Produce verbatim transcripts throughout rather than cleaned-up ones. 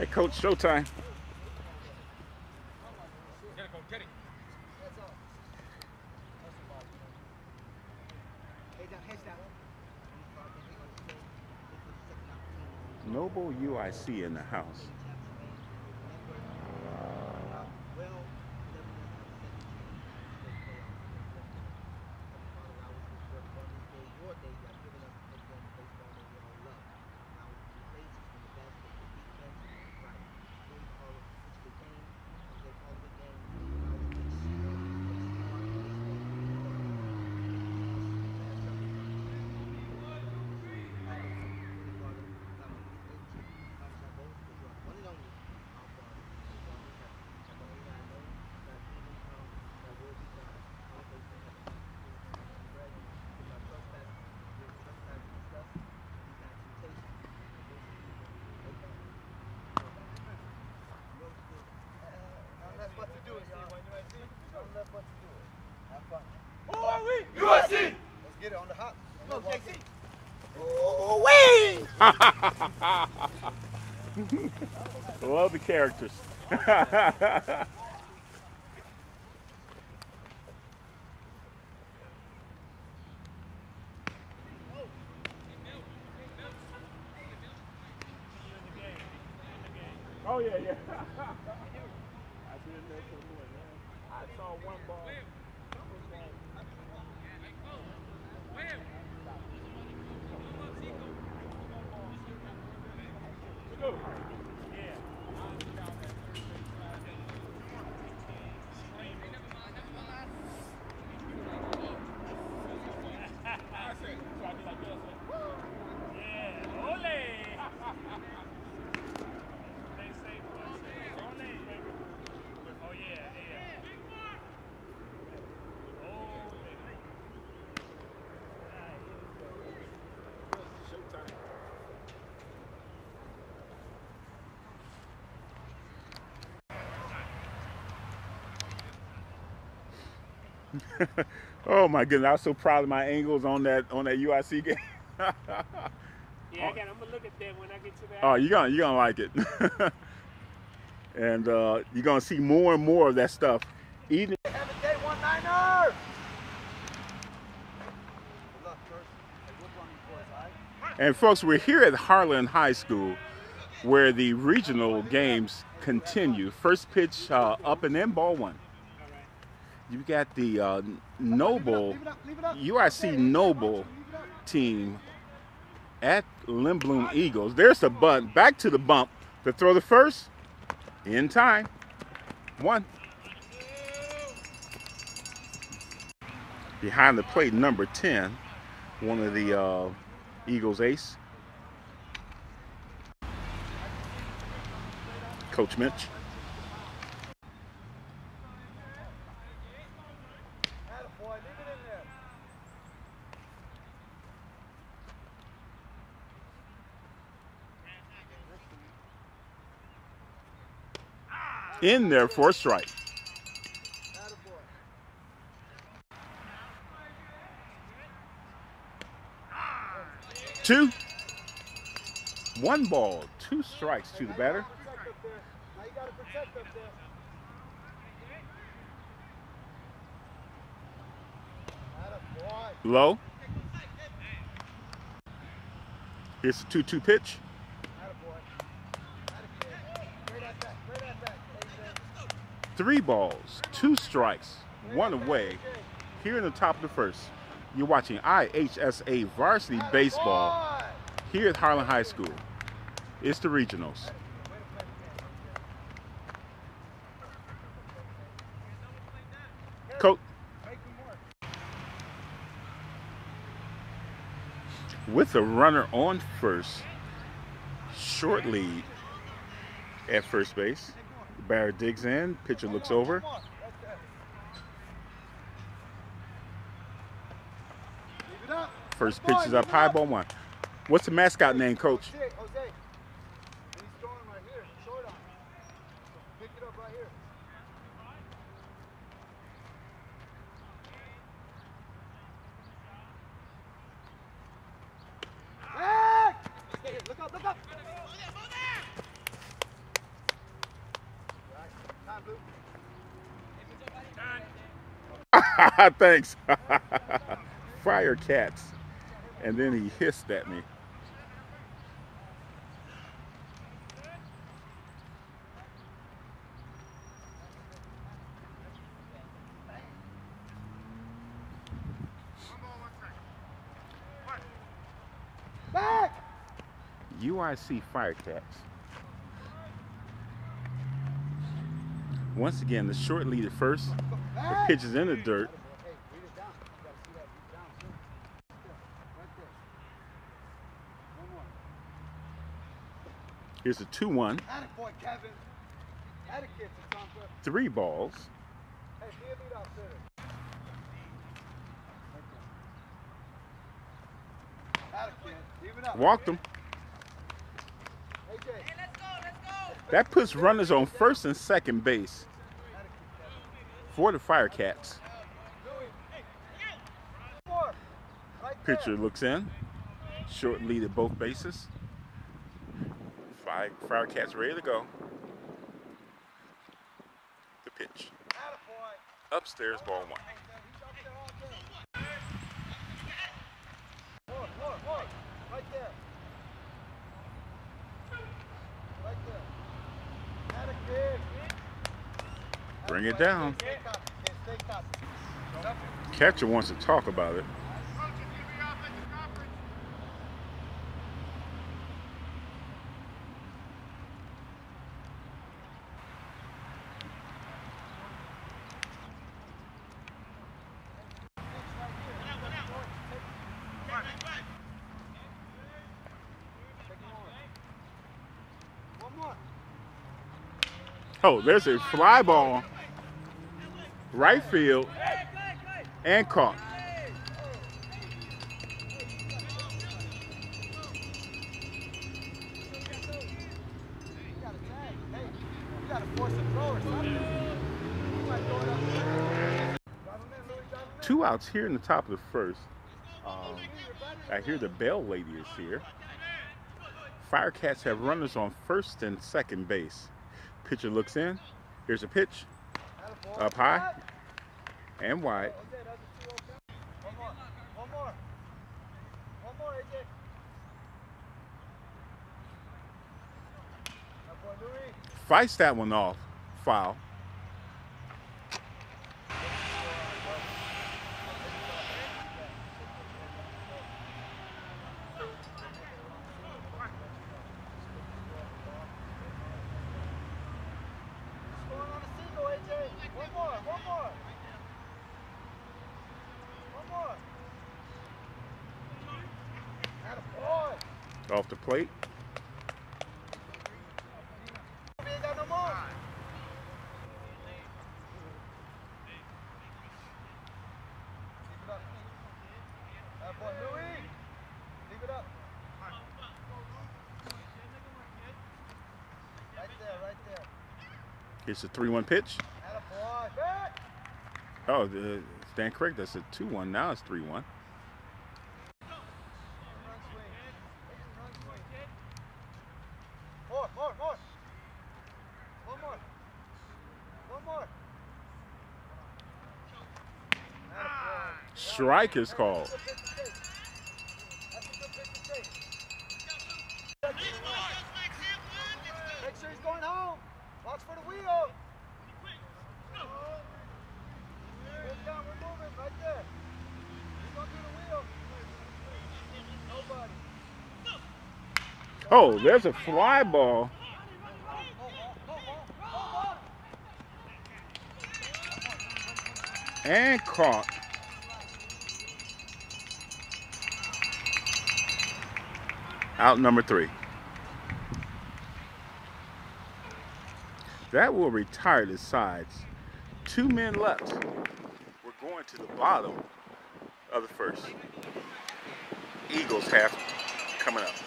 Hey, Coach, showtime. Noble U I C in the house. U I C! Let's get it on the hop. Come on, J C. Wee! Love the characters. Oh, yeah, yeah. I did that for more, man. I saw one ball. Go. Oh my goodness! I was so proud of my angles on that on that U I C game. Yeah, again, I'm gonna look at that when I get to that. Oh, you're gonna you're gonna like it, and uh, you're gonna see more and more of that stuff. Even Have a day one niner. and folks, we're here at Harlan High School, where the regional games continue. First pitch uh, up and in, ball one. You got the uh, Noble, U I C Noble team at Lindblom Eagles. There's the bunt, back to the bump to throw the first, in time, one. Behind the plate, number ten, one of the uh, Eagles ace, Coach Mitch. In there for a strike. Two. One ball, two strikes to the batter. Low. Here's the two two pitch. Three balls, two strikes, one away. Here in the top of the first, you're watching I H S A varsity baseball here at Harlan High School. It's the regionals. Coach. With a runner on first, short lead at first base. The batter digs in, pitcher looks over. First pitch is up high, ball one. What's the mascot name, Coach? Thanks. FireCats. And then he hissed at me. Back! U I C FireCats. Once again, the short lead at first. The pitch is in the dirt. Here's a two one. Three balls. Walked him. That puts runners on first and second base for the FireCats. Pitcher looks in. Short lead at both bases. Fire, FireCats ready to go. The pitch. Upstairs, ball one. Right there. Right there. Bring it down. Catcher wants to talk about it. Oh, there's a fly ball, right field, and caught. Two outs here in the top of the first. Um, I hear the bell lady is here. FireCats have runners on first and second base. Pitcher looks in. Here's a pitch. Up high and wide. One more. One more. One more, A J. Fights that one off. Foul. Off the plate. Here's a three one pitch. Oh, the, stand correct. That's a two one. Now it's three one. More, more, more. One more. One more. Strike is called. Make sure he's going home. Watch for the wheel. We're down, we're moving right there. He's going through the wheel. Nobody. Oh, there's a fly ball. And caught. Out number three. That will retire the sides. Two men left. We're going to the bottom of the first. Eagles have coming up.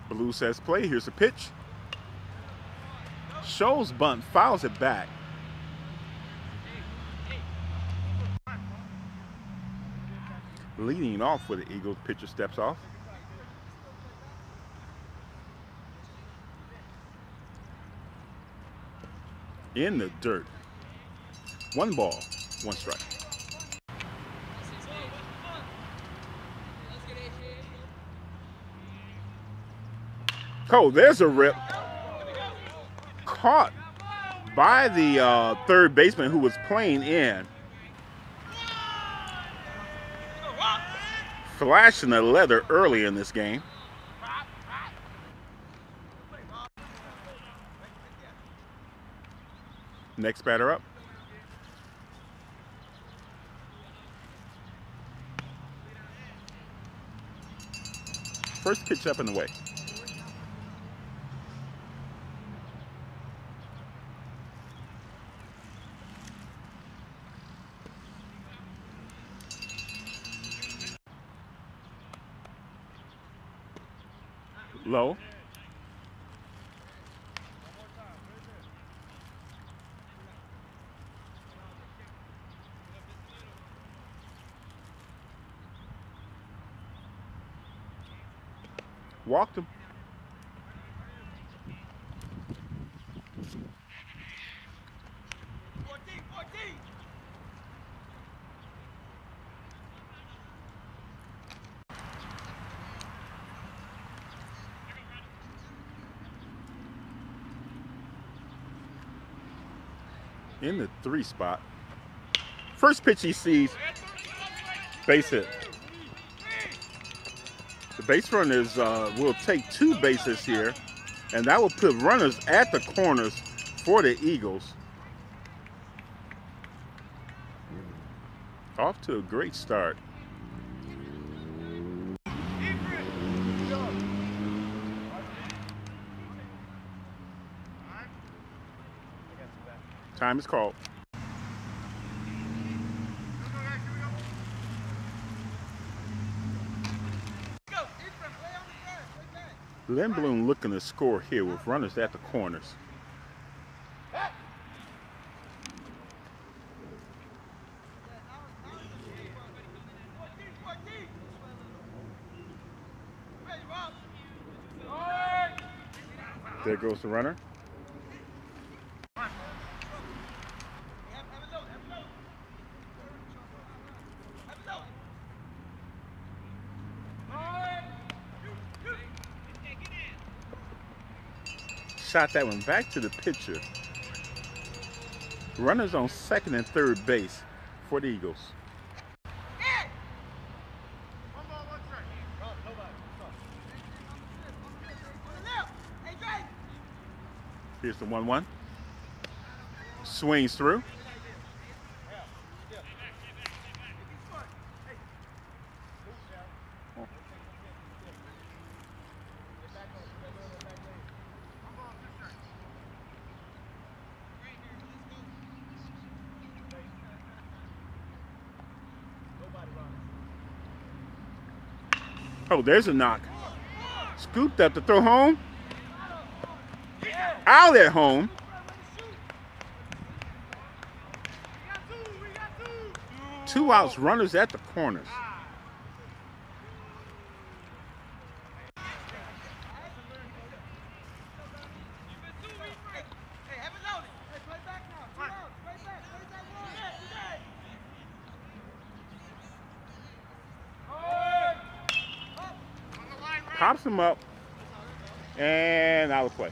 Blue says play. Here's the pitch. Shows bunt, fouls it back. Leading off with the Eagles, pitcher steps off. In the dirt. One ball, one strike. Oh, there's a rip. Caught by the uh, third baseman who was playing in. Flashing the leather early in this game. Next batter up. First pitch up and away. Low. Walked him. In the three spot. First pitch he sees, base hit. The base runners uh, will take two bases here, and that will put runners at the corners for the Eagles. Off to a great start. Time is called. Lindblom looking to score here with runners at the corners. There goes the runner. Shot that one back to the pitcher. Runners on second and third base for the Eagles. Here's the one one. Swings through. Oh, there's a knock. Scooped up to throw home. Out at home. Two outs, runners at the corners. Pops him up and out of play.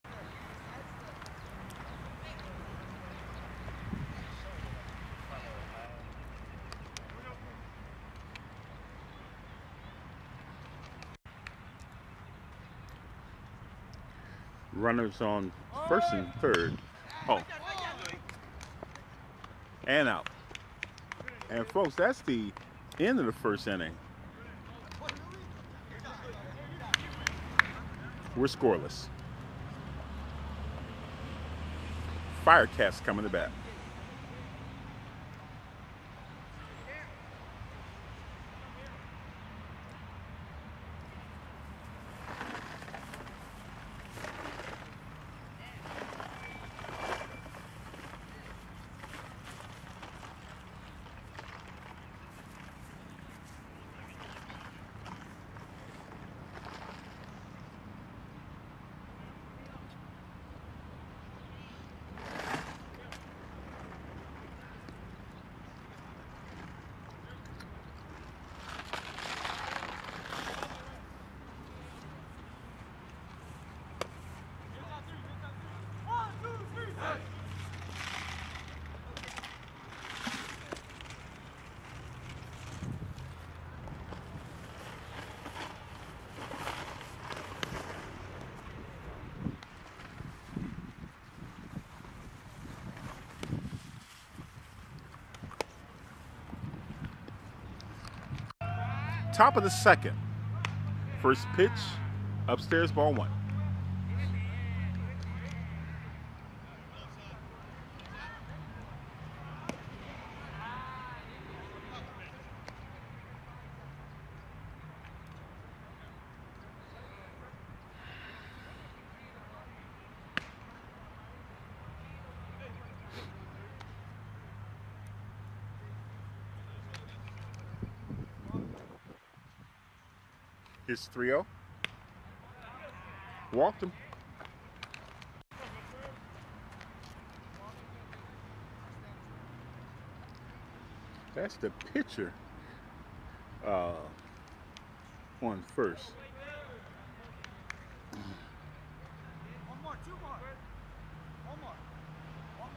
Runners on first and third. Oh. And out. And folks, that's the end of the first inning. We're scoreless. FireCats coming to bat. Top of the second. First pitch, upstairs, ball one. Here's three oh. Walked him. That's the pitcher uh, on first. One more, two more. One more. One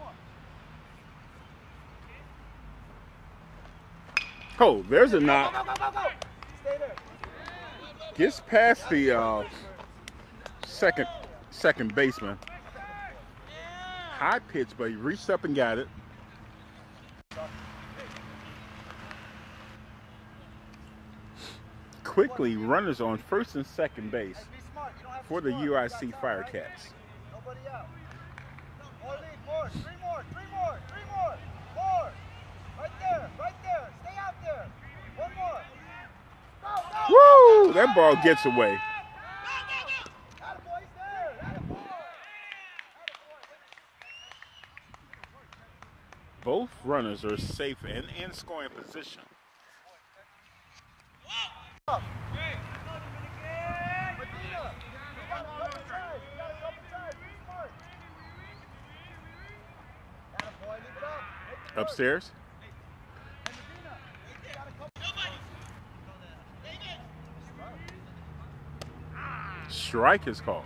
more. Oh, there's a knock. Go, go, go, go. Stay there. Gets past the uh, second second baseman. High pitch, but he reached up and got it. Quickly, runners on first and second base for the U I C FireCats. Nobody out. More lead, more. Three more, three more, three more. More. Right there, right there. Stay out there. One more. Go, go. Woo! That ball gets away. Attaboy, he's there. Attaboy. Both runners are safe and in scoring position. Up. Medina. You got a double time. You got a double time. Be smart. Attaboy, leave it up. Make it work. Upstairs. Hey, Medina. You got a couple. Strike is called.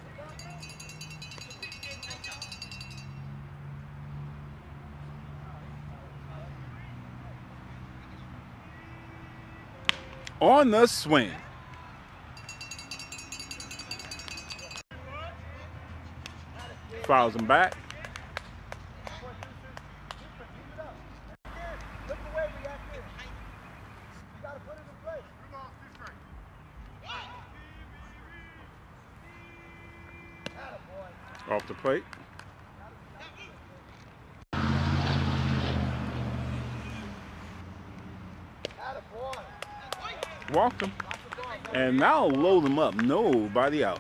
On the swing. Fouls him back. Look the way we act in. You got to put it in place. Attaboy. Off the plate. Attaboy. Walked him. And now load them up. Nobody out.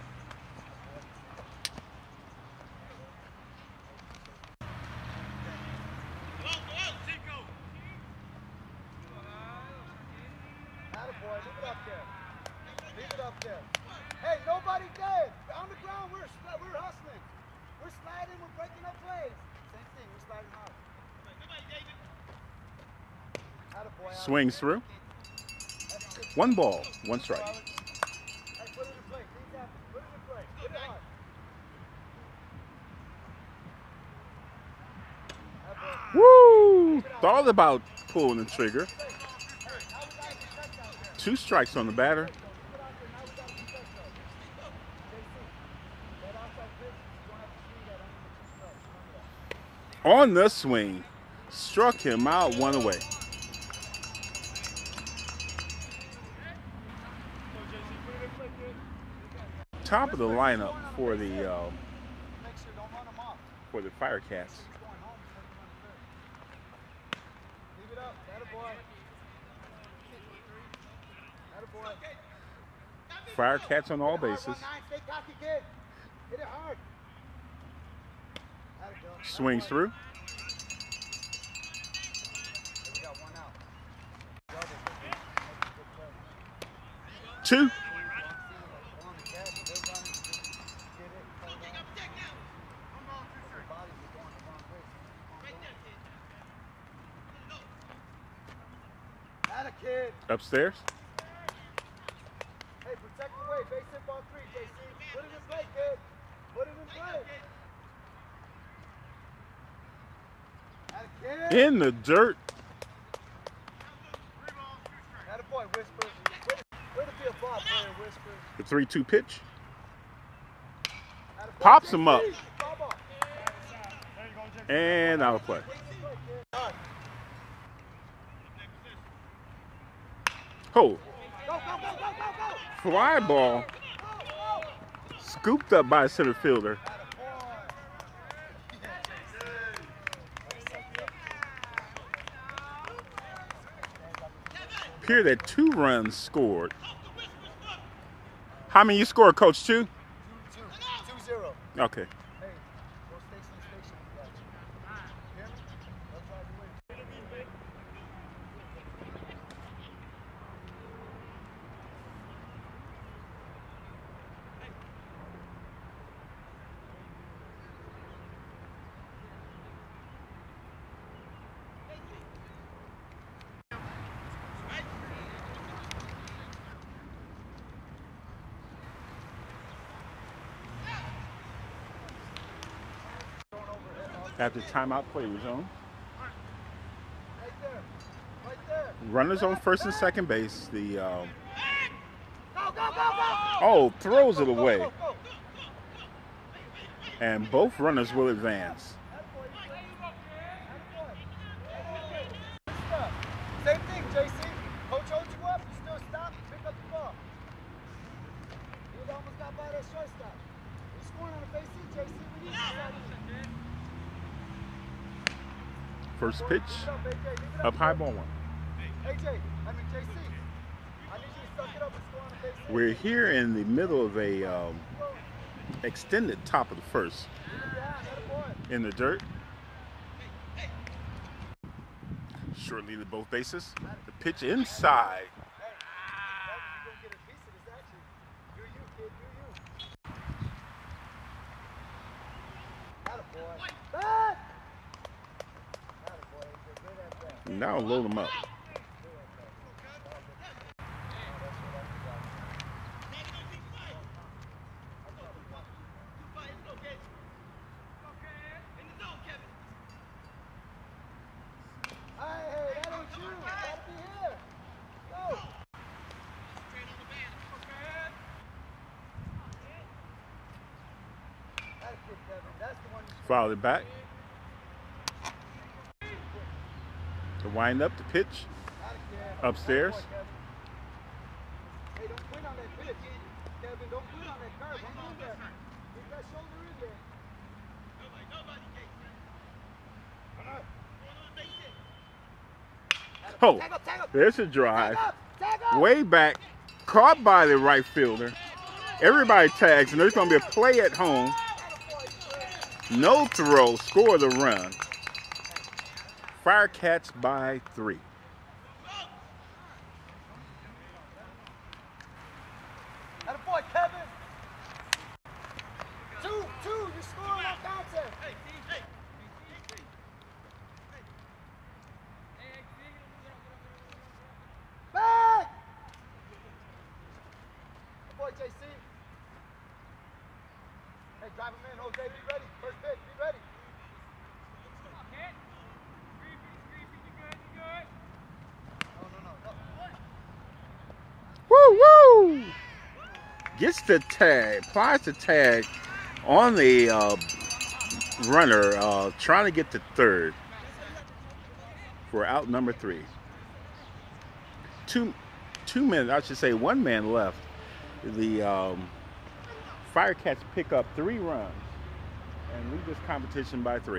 Attaboy, leave it up there. Leave it up there. Hey, nobody dead. On the ground, we're we're hustling. We're sliding, we're breaking up plays. Same thing, we're sliding hard. Attaboy, Alex. Swings through. One ball, one strike. Hey, put it in play. Things happen. Put it in play. Hit it hard. Attaboy. Woo! Thought about pulling the trigger. Hey, now we got to protect out there. Two strikes on the batter. Keep it out there. Now we got to protect though. J C, that outside pitch, you don't have to swing that under the two strikes. Remember that. On the swing. Struck him out one away. Top of the lineup for the uh, Make sure don't run them off. for the FireCats. He's going home before you run third. Leave it up. Attaboy. Attaboy. FireCats on all bases. Stay cocky, kid. Hit it hard. Atta go. Swings through. We got one out. Double. Two. Kid. Upstairs. Hey, protect the way. Base hit ball three, J C. Put it in play, kid. Put it in play. Atta kid. In the dirt. Attaboy, Whispers. Way to be a ball player, Whispers. The three two pitch. Attaboy, Pops J C. him up. Ball ball. And out of play. Oh, Go, go, go, go, go, go. fly ball scooped up by a center fielder. Appear that two runs scored. How many you scored, Coach? Two? Two, two, two, zero. Okay. Hey, go station, station. You hear me? Let's try to win. After timeout, play resume. Right there. Right there. Runners on first and second base. The um, Go, go, go, go. oh throws it away, Go, go, go. and both runners will advance. Same thing, J C. Coach holds you up, you still stop, pick up the ball. You almost got by that shortstop. You scoring on the base hit, J C. We need you. First pitch, up high, ball one. A J, I mean J C. I need you to suck it up and score on the base hit. We're here in the middle of a um, extended top of the first. In the dirt. Short lead at both bases. The pitch inside. Now load them up. Foul it back. To wind up the pitch. Upstairs. Hey, don't quit on that pitch. Kevin, don't quit on that curve. Hang on there. Get that shoulder in there. Oh, Tag up, tag up. there's a drive. Tag up, tag up. Way back. Caught by the right fielder. Everybody tags, and there's going to be a play at home. No throw, score the run. FireCats by three. Atta boy, Kevin. Two, two, you're scoring on contact. Hey, hey. Back! Good boy, J C. Hey, drive him in, Jose, be ready. First pitch, be ready. Woo woo! Gets the tag, applies the tag on the uh, runner, uh, trying to get to third for out number three. Two, two men, I should say one man left. The um, FireCats pick up three runs and lead this competition by three.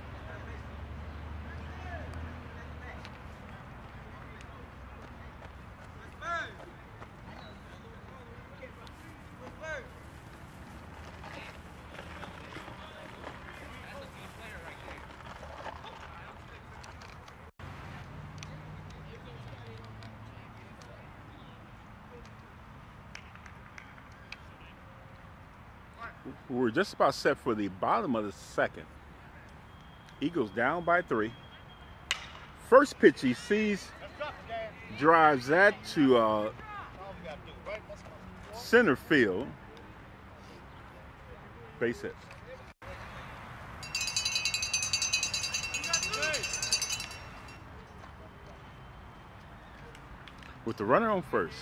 We're just about set for the bottom of the second. Eagles down by three. First pitch he sees, drives that to uh, center field. Base hit. With the runner on first.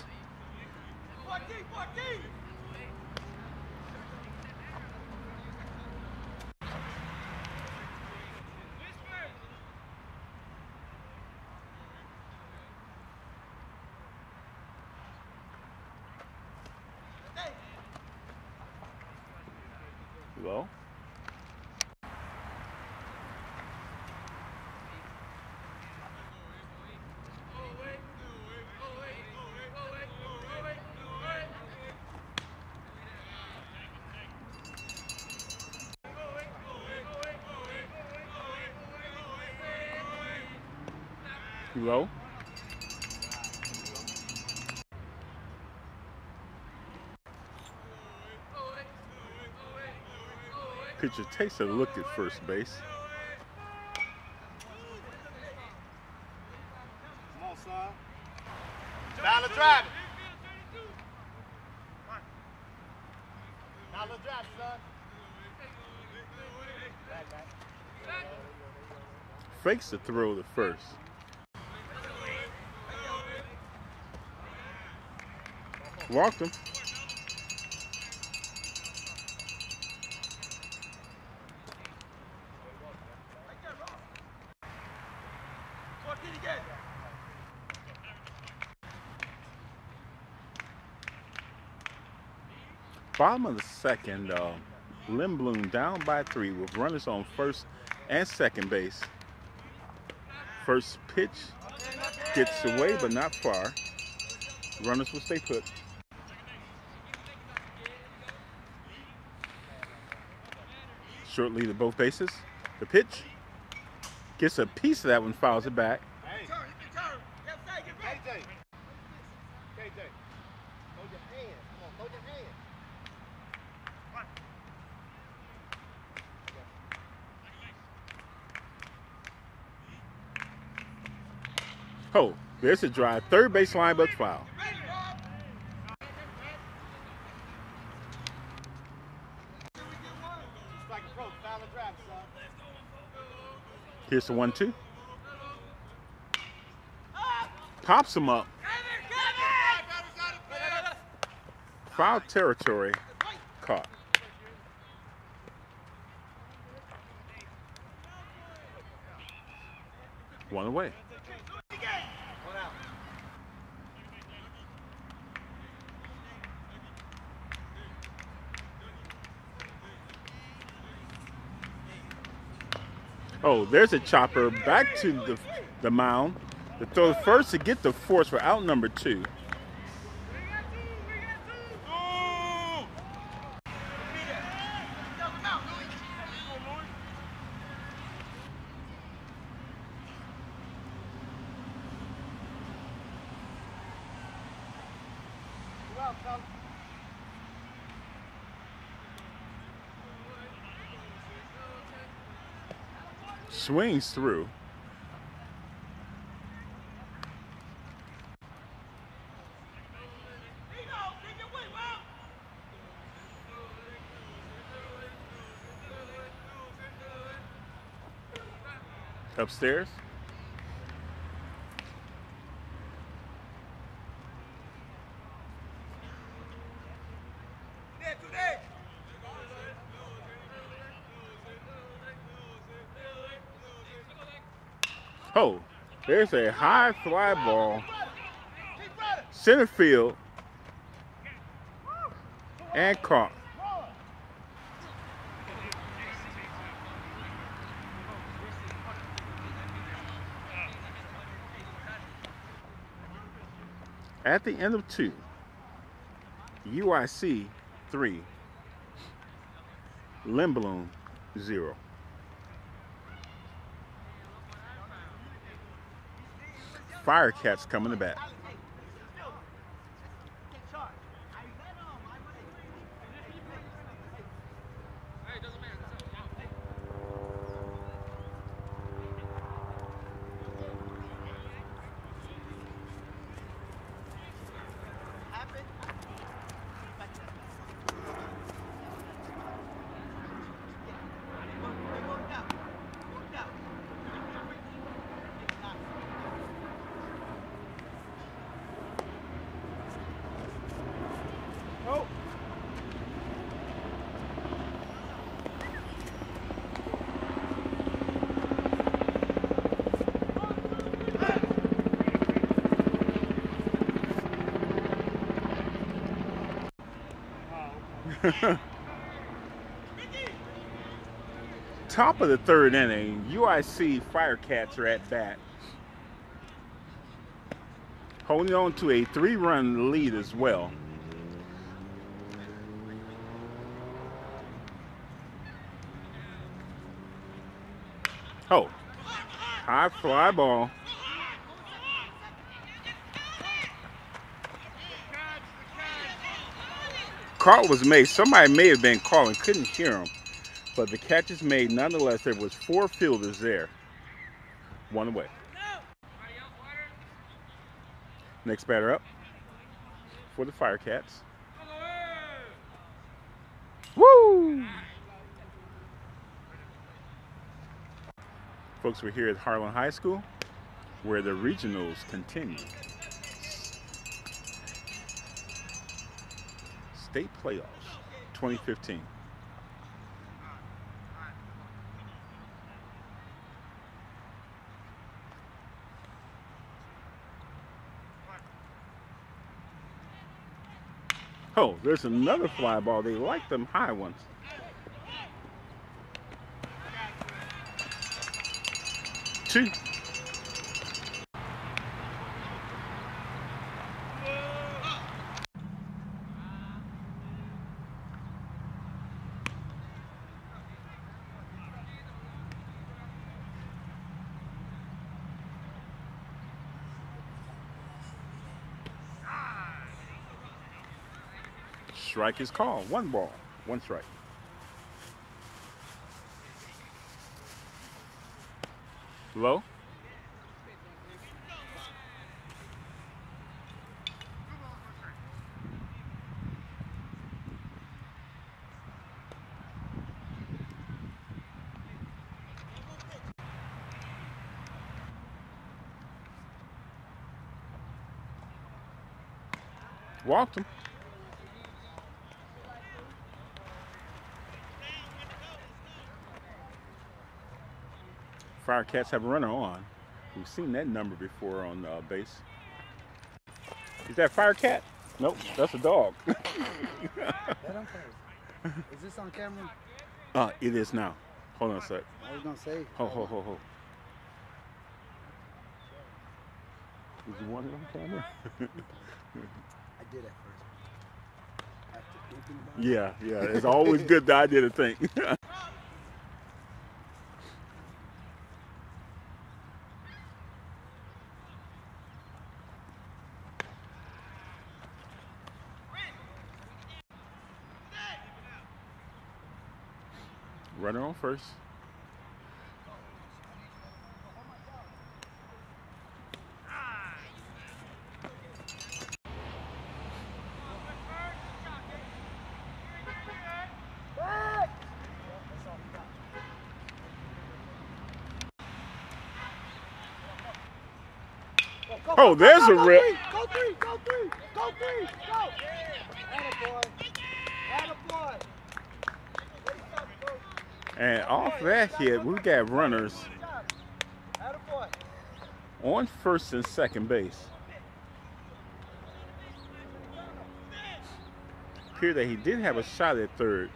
Low. Low. Pitcher takes a look at first base. Come on, son. Now let's drive it. Now let's drive it, son. Fakes the throw to first. Walked him. Bottom of the second, uh, Lindblom down by three with runners on first and second base. First pitch gets away, but not far. Runners will stay put. Short lead of both bases. The pitch gets a piece of that one, fouls it back. Hey. K J. K J. Throw your hand. Come on, throw your hand. Oh, there's a drive. Third base line, but foul. Here's the one two. Pops him up. Foul territory. Caught. One away. Oh, there's a chopper back to the, the mound. The throw first to get the force for out number two. Swings through. Upstairs. Oh, there's a high fly ball, center field, and caught. At the end of two, U I C three, Lindblom zero. FireCats coming to bat. Top of the third inning, U I C FireCats are at bat, holding on to a three-run lead as well. Oh, high fly ball. Call was made. Somebody may have been calling, couldn't hear him, but the catch is made nonetheless. There was four fielders there, one away. Next batter up for the FireCats. Woo! Folks, we're here at Harlan High School, where the regionals continue. State playoffs, twenty fifteen. Oh, there's another fly ball. They like them high ones. Two. Strike is called. One ball, one strike. Low. Walked him. FireCats have a runner on. We've seen that number before on uh, base. Is that FireCat? Nope, that's a dog. Is this on camera? Uh, it is now. Hold on a sec. I was gonna say. Ho, ho, ho, ho. Did you want it on camera? I did at first. After thinking about Yeah, yeah. It's always good the idea to think. Runner on first. Oh, there's a rip. Go three, go three, go three, go! Attaboy. Attaboy. And off that hit, we got runners on first and second base. Appear that he did have a shot at third.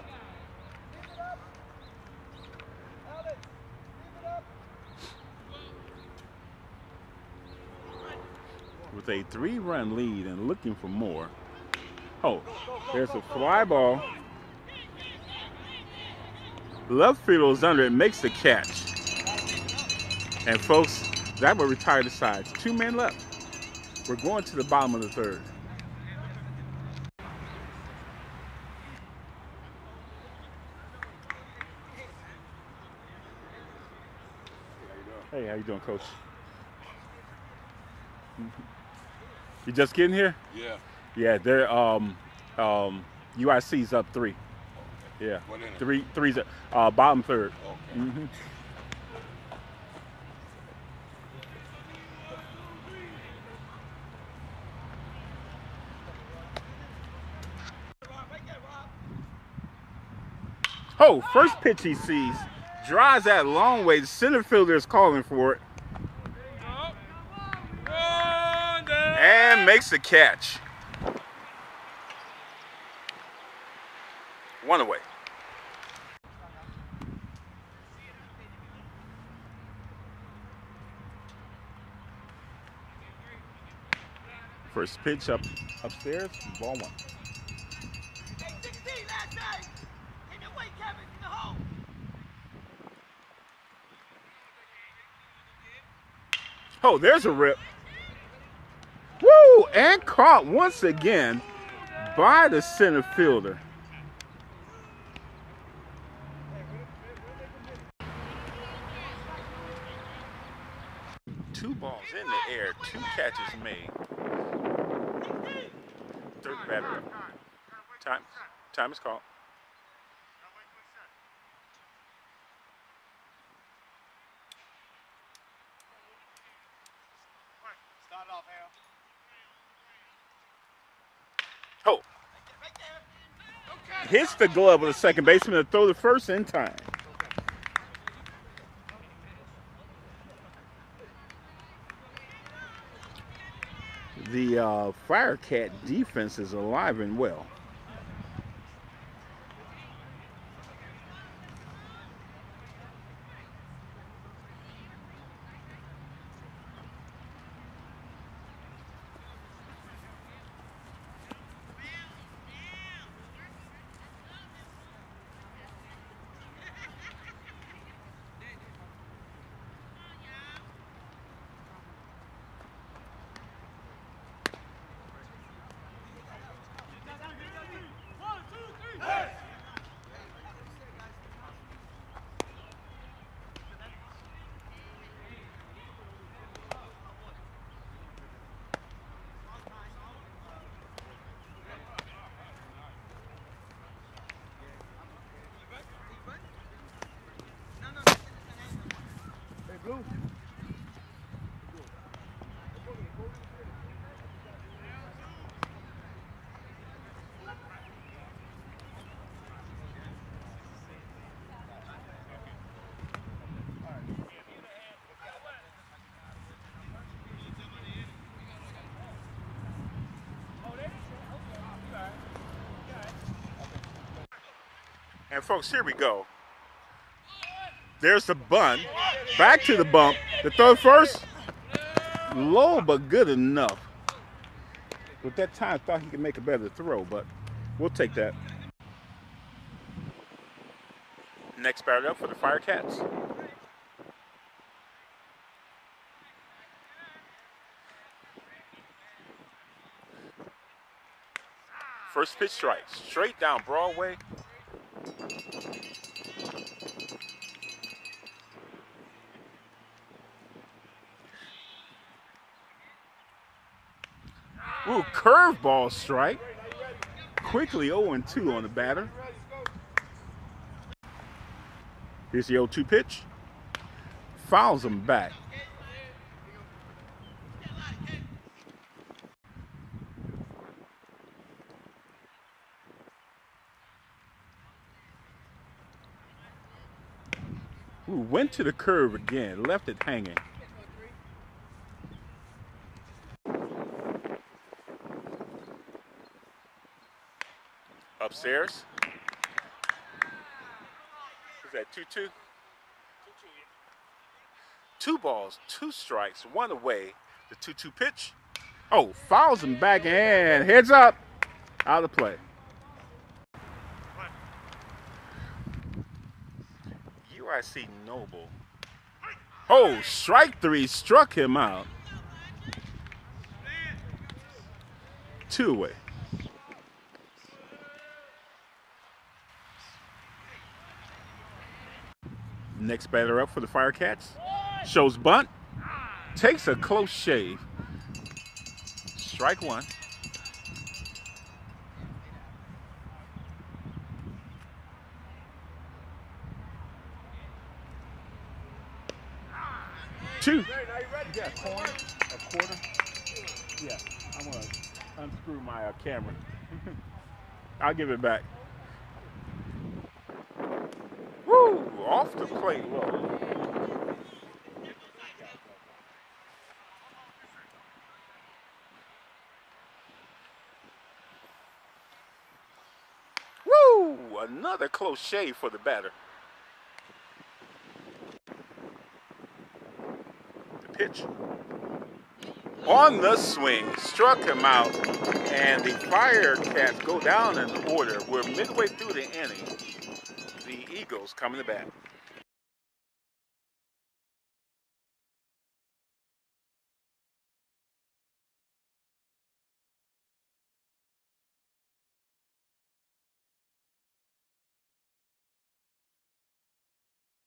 With a three-run lead and looking for more. Oh, there's a fly ball. Left field is under it, makes the catch. And folks, that will retire the sides. Two men left. We're going to the bottom of the third. Hey, how you doing, Coach? You just getting here? Yeah. Yeah, they're um um U I C's up three. Yeah. What inning? Three three's uh bottom third. Okay. Mm-hmm. Oh, first pitch he sees. Drives that long way. The center fielder is calling for it. And makes the catch. One away. First pitch up upstairs, ball one. Oh, there's a rip. Woo! And caught once again by the center fielder. Two balls in the air, two catches made. Third batter up. Time, time is called. Oh, hits the glove of the second baseman to throw the first in time. The uh, FireCat defense is alive and well. And folks, here we go. There's the bunt. Back to the bump. The throw first. Low but good enough. With that time, I thought he could make a better throw, but we'll take that. Next batter up for the FireCats. First pitch strike. Straight down Broadway. Ooh, curveball strike. Quickly oh and two on the batter. Here's the oh two pitch. Fouls him back. Ooh, went to the curve again, left it hanging. Upstairs. Is that two two? Two balls, two strikes, one away. The two two pitch. Oh, fouls him back and heads up. Out of play. U I C Noble. Oh, strike three struck him out. Two away. Next batter up for the FireCats. Shows bunt. Takes a close shave. Strike one. Two. Yeah, a corner, a quarter. Yeah, I'm gonna unscrew my uh, camera. I'll give it back. Woo! Off the plate low. Woo! Another close shave for the batter. The pitch. on the swing, struck him out, and the FireCats go down in order. We're midway through the inning. The Eagles coming to bat.